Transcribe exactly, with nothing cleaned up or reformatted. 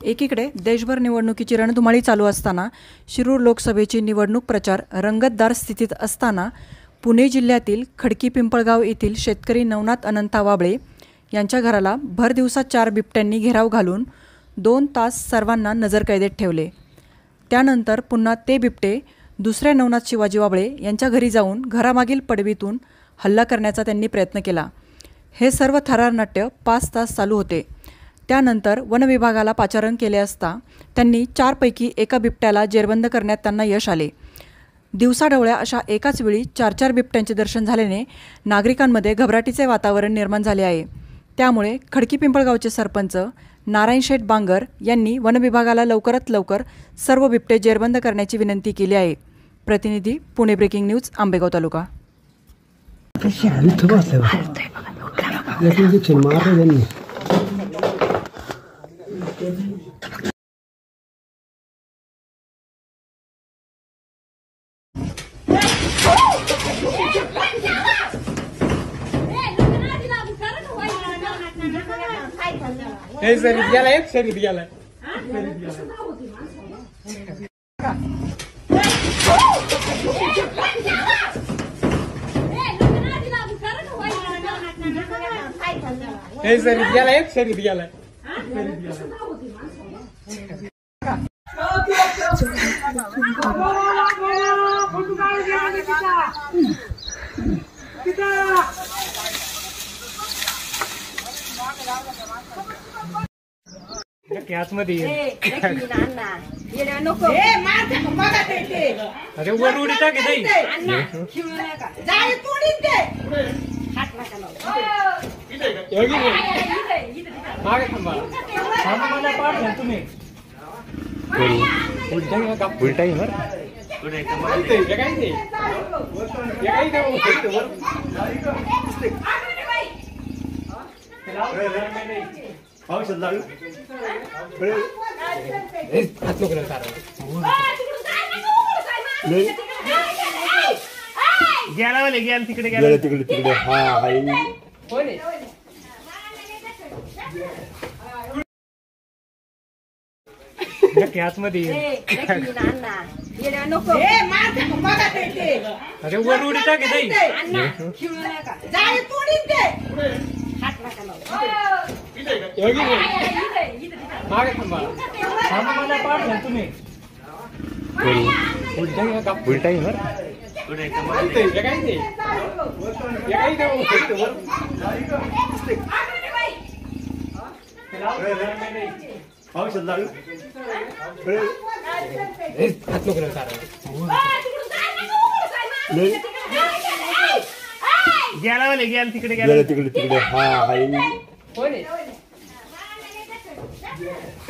एकीकडे देशभर निवडणुकीची रणधुमाळी चालू असताना शिरूर लोकसभेची निवडणूक प्रचार रंगतदार स्थितीत असताना पुणे जिल्ह्यातील खडकी पिंपळगाव येथील शेतकरी नवनाथ अनंता वाबळे यांच्या घराला भर दिवसात चार बिबट्यांनी घेराव घालून दोन तास सर्वांना नजरकैदेत ठेवले। त्यानंतर पुन्हा ते बिबटे दुसऱ्या नवनाथ शिवाजी वाबळे यांच्या घरी जाऊन घरामागील पडवीतून हल्ला करण्याचा त्यांनी प्रयत्न केला। हे सर्व थरार नाट्य पाच तास चालू होते। त्यानंतर वन विभागाला पाचारण केले असता त्यांनी चारपैकी एका बिबट्याला जेरबंद करण्यात त्यांना यश आले। दिवसाढवळ्या अशा एकाच वेळी चार चार बिबट्यांचे दर्शन झाल्याने नागरिकांमध्ये घबराटीचे वातावरण निर्माण झाले आहे। त्यामुळे खडकी पिंपळगावचे सरपंच नारायण शेठ बांगर यांनी वन विभागाला लवकरात लवकर सर्व बिबटे जेरबंद करण्याची विनंती केली आहे। प्रतिनिधी पुणे ब्रेकिंग न्यूज आंबेगाव तालुका। हे सर गेला एक सर गेला हे सर गेला एक सर गेला कॅच मध्ये अरे वर उडी टाक तुम्ही उलटा औषध लागलं गेला वाले गेला तिकडे गेला तिकडे तिकडे हा हाय कॅच मध्ये अरे वर उडी टाक तुम्ही उलटा औषध लागलं गेला वाले गेला तिकडे गेला तिकडे तिकडे हा हाय